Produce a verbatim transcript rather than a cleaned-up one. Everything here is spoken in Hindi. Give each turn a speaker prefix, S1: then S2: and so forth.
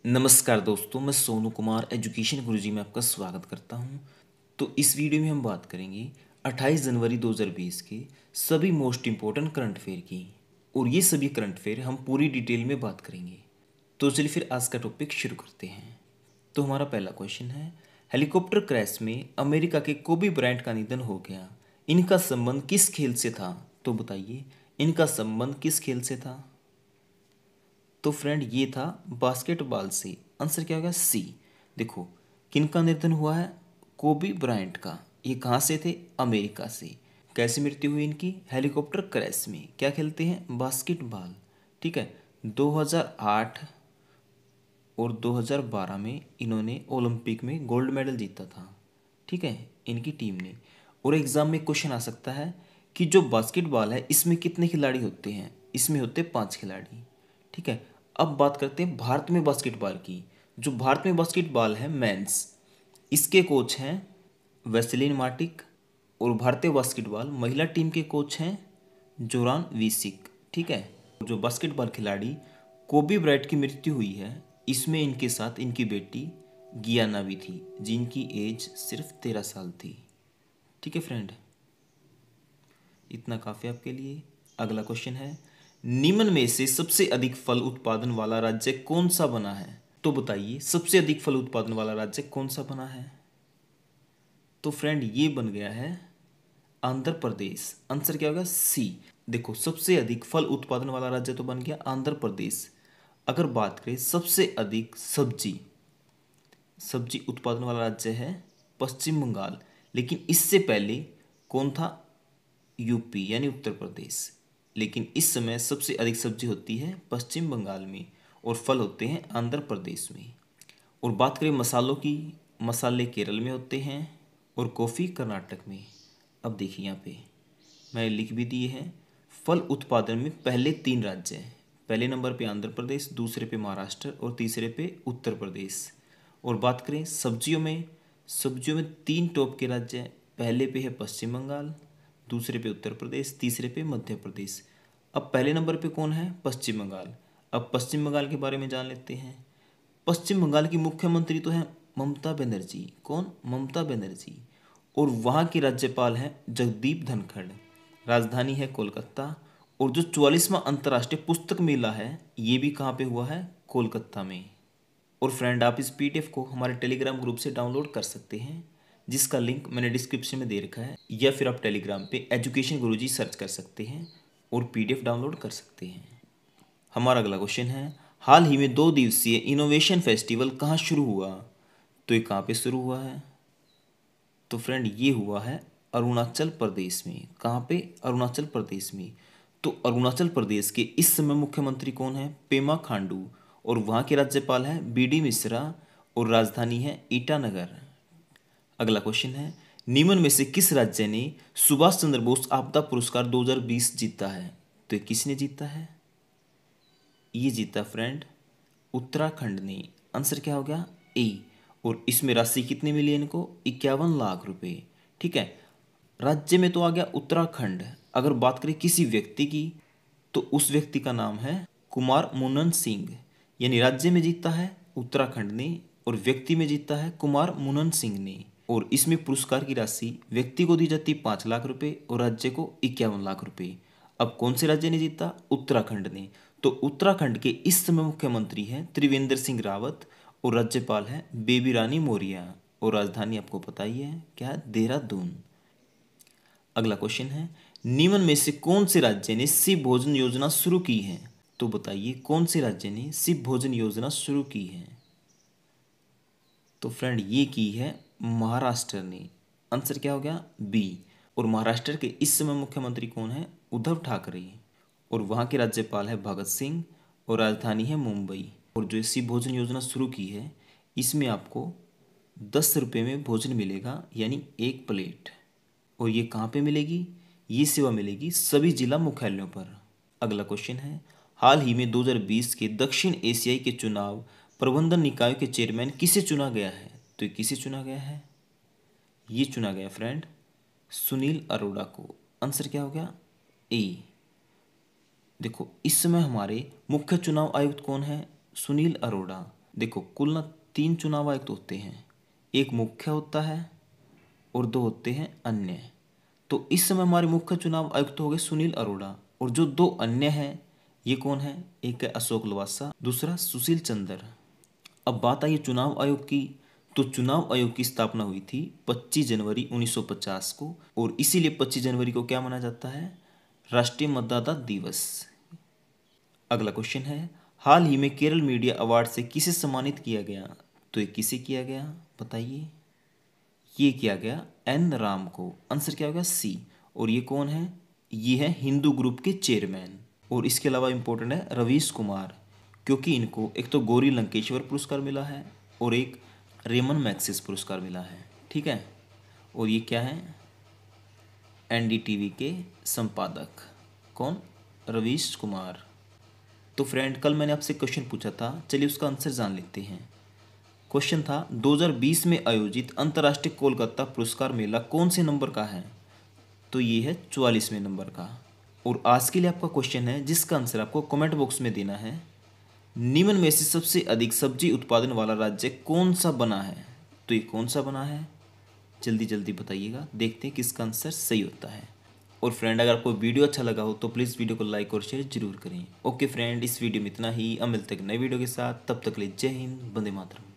S1: नमस्कार दोस्तों, मैं सोनू कुमार एजुकेशन गुरुजी में आपका स्वागत करता हूं। तो इस वीडियो में हम बात करेंगे अट्ठाईस जनवरी दो हज़ार बीस के सभी मोस्ट इम्पोर्टेंट करंट अफेयर की। और ये सभी करंट अफेयर हम पूरी डिटेल में बात करेंगे। तो चलिए फिर आज का टॉपिक शुरू करते हैं। तो हमारा पहला क्वेश्चन है, हेलीकॉप्टर क्रैश में अमेरिका के कोबी ब्रायंट का निधन हो गया, इनका संबंध किस खेल से था? तो बताइए, इनका संबंध किस खेल से था? तो फ्रेंड ये था बास्केटबॉल से। आंसर क्या होगा? सी। देखो, किनका निधन हुआ है? कोबी ब्रायंट का। ये कहाँ से थे? अमेरिका से। कैसे मृत्यु हुई इनकी? हेलीकॉप्टर क्रैश में। क्या खेलते हैं? बास्केटबॉल। ठीक है। दो हज़ार आठ और दो हज़ार बारह में इन्होंने ओलंपिक में गोल्ड मेडल जीता था। ठीक है, इनकी टीम ने। और एग्जाम में क्वेश्चन आ सकता है कि जो बास्केटबॉल है इसमें कितने खिलाड़ी होते हैं? इसमें होते हैं पांच खिलाड़ी। ठीक है। अब बात करते हैं भारत में बास्केटबॉल की। जो भारत में बास्केटबॉल है मेंस, इसके कोच हैं वेस्लिन मार्टिक। और भारतीय बास्केटबॉल महिला टीम के कोच हैं जोरान वीसिक। ठीक है। जो बास्केटबॉल खिलाड़ी कोबी ब्रायंट की मृत्यु हुई है, इसमें इनके साथ इनकी बेटी गियाना भी थी, जिनकी एज सिर्फ तेरह साल थी। ठीक है फ्रेंड, इतना काफ़ी आपके लिए। अगला क्वेश्चन है, निम्न में से सबसे अधिक फल उत्पादन वाला राज्य कौन सा बना है? तो बताइए, सबसे अधिक फल उत्पादन वाला राज्य कौन सा बना है? तो फ्रेंड ये बन गया है आंध्र प्रदेश। आंसर क्या होगा? सी। देखो, सबसे अधिक फल उत्पादन वाला राज्य तो बन गया आंध्र प्रदेश। अगर बात करें सबसे अधिक सब्जी सब्जी उत्पादन वाला राज्य है पश्चिम बंगाल। लेकिन इससे पहले कौन था? यूपी यानी उत्तर प्रदेश। लेकिन इस समय सबसे अधिक सब्जी होती है पश्चिम बंगाल में और फल होते हैं आंध्र प्रदेश में। और बात करें मसालों की, मसाले केरल में होते हैं और कॉफ़ी कर्नाटक में। अब देखिए यहाँ पे मैंने लिख भी दिए हैं। फल उत्पादन में पहले तीन राज्य हैं। पहले नंबर पे आंध्र प्रदेश, दूसरे पे महाराष्ट्र और तीसरे पे उत्तर प्रदेश। और बात करें सब्जियों में, सब्जियों में तीन टॉप के राज्य हैं। पहले पे है पश्चिम बंगाल, दूसरे पे उत्तर प्रदेश, तीसरे पे मध्य प्रदेश। अब पहले नंबर पे कौन है? पश्चिम बंगाल। अब पश्चिम बंगाल के बारे में जान लेते हैं। पश्चिम बंगाल की मुख्यमंत्री तो है ममता बनर्जी। कौन? ममता बनर्जी। और वहाँ की राज्यपाल हैं जगदीप धनखड़। राजधानी है कोलकाता। और जो चौवालीसवां अंतर्राष्ट्रीय पुस्तक मेला है, ये भी कहाँ पे हुआ है? कोलकाता में। और फ्रेंड, आप इस पीडीएफ को हमारे टेलीग्राम ग्रुप से डाउनलोड कर सकते हैं, जिसका लिंक मैंने डिस्क्रिप्शन में दे रखा है। या फिर आप टेलीग्राम पे एजुकेशन गुरुजी सर्च कर सकते हैं और पीडीएफ डाउनलोड कर सकते हैं। हमारा अगला क्वेश्चन है, हाल ही में दो दिवसीय इनोवेशन फेस्टिवल कहाँ शुरू हुआ? तो ये कहाँ पे शुरू हुआ है? तो फ्रेंड ये हुआ है अरुणाचल प्रदेश में। कहाँ पे? अरुणाचल प्रदेश में। तो अरुणाचल प्रदेश के इस समय मुख्यमंत्री कौन है? पेमा खांडू। और वहाँ के राज्यपाल है बी डी मिश्रा और राजधानी है ईटानगर। अगला क्वेश्चन है, निम्न में से किस राज्य ने सुभाष चंद्र बोस आपदा पुरस्कार दो हज़ार बीस जीता है? तो ये किसने जीता है? ये जीता फ्रेंड उत्तराखंड ने। आंसर क्या हो गया? ए। और इसमें राशि कितनी मिली इनको? इक्यावन लाख रुपए। ठीक है। राज्य में तो आ गया उत्तराखंड। अगर बात करें किसी व्यक्ति की, तो उस व्यक्ति का नाम है कुमार मुनन सिंह। यानी राज्य में जीता है उत्तराखंड ने और व्यक्ति में जीता है कुमार मुनन सिंह ने। और इसमें पुरस्कार की राशि व्यक्ति को दी जाती पाँच लाख रुपए और राज्य को इक्यावन लाख रुपए। अब कौन से राज्य ने जीता? उत्तराखंड ने। तो उत्तराखंड के इस समय मुख्यमंत्री हैं त्रिवेंद्र सिंह रावत और राज्यपाल है बेबी रानी मौर्य। और राजधानी आपको पता ही है क्या है? देहरादून। अगला क्वेश्चन है, निम्न में से कौन से राज्य ने शिव भोजन योजना शुरू की है? तो बताइए, कौन से राज्य ने शिव भोजन योजना शुरू की है? तो फ्रेंड ये की है महाराष्ट्र ने। आंसर क्या हो गया? बी। और महाराष्ट्र के इस समय मुख्यमंत्री कौन है? उद्धव ठाकरे। और वहाँ के राज्यपाल है भगत सिंह और राजधानी है मुंबई। और जो शिव भोजन योजना शुरू की है, इसमें आपको दस रुपये में भोजन मिलेगा, यानी एक प्लेट। और ये कहाँ पे मिलेगी? ये सेवा मिलेगी सभी जिला मुख्यालयों पर। अगला क्वेश्चन है, हाल ही में दो हज़ार बीस के दक्षिण एशियाई के चुनाव प्रबंधन निकायों के चेयरमैन किसे चुना गया है? तो ये किसे चुना गया है? ये चुना गया फ्रेंड सुनील अरोड़ा को। आंसर क्या हो गया? ए। देखो, इस समय हमारे मुख्य चुनाव आयुक्त कौन है? सुनील अरोड़ा। देखो कुल ना तीन चुनाव आयुक्त होते हैं, एक मुख्य होता है और दो होते हैं अन्य। तो इस समय हमारे मुख्य चुनाव आयुक्त हो गए सुनील अरोड़ा, और जो दो अन्य हैं ये कौन है, एक है अशोक लवासा, दूसरा सुशील चंद्र। अब बात आई चुनाव आयोग की, तो चुनाव आयोग की स्थापना हुई थी पच्चीस जनवरी उन्नीस सौ पचास को, और इसीलिए पच्चीस जनवरी को क्या मनाया जाता है, राष्ट्रीय मतदाता दिवस। अगला क्वेश्चन है, हाल ही में केरल मीडिया अवार्ड से किसे सम्मानित किया गया, तो ये किसे किया गया बताइए। ये किया गया एन राम को, आंसर क्या होगा सी। और ये कौन है, ये है हिंदू ग्रुप के चेयरमैन। और इसके अलावा इंपॉर्टेंट है रवीश कुमार, क्योंकि इनको एक तो गौरी लंकेश्वर पुरस्कार मिला है और एक रेमन मैग्सेस पुरस्कार मिला है, ठीक है। और ये क्या है, एनडीटीवी के संपादक कौन, रवीश कुमार। तो फ्रेंड कल मैंने आपसे क्वेश्चन पूछा था, चलिए उसका आंसर जान लेते हैं। क्वेश्चन था दो हज़ार बीस में आयोजित अंतर्राष्ट्रीय कोलकाता पुरस्कार मेला कौन से नंबर का है, तो ये है चौवालीसवें नंबर का। और आज के लिए आपका क्वेश्चन है जिसका आंसर आपको कमेंट बॉक्स में देना है, निम्न में से सबसे अधिक सब्जी उत्पादन वाला राज्य कौन सा बना है, तो ये कौन सा बना है, जल्दी जल्दी बताइएगा, देखते हैं किसका आंसर सही होता है। और फ्रेंड अगर आपको वीडियो अच्छा लगा हो तो प्लीज़ वीडियो को लाइक और शेयर जरूर करें। ओके फ्रेंड, इस वीडियो में इतना ही, अब मिलते हैं नए वीडियो के साथ, तब तक के लिए जय हिंद, वंदे मातरम।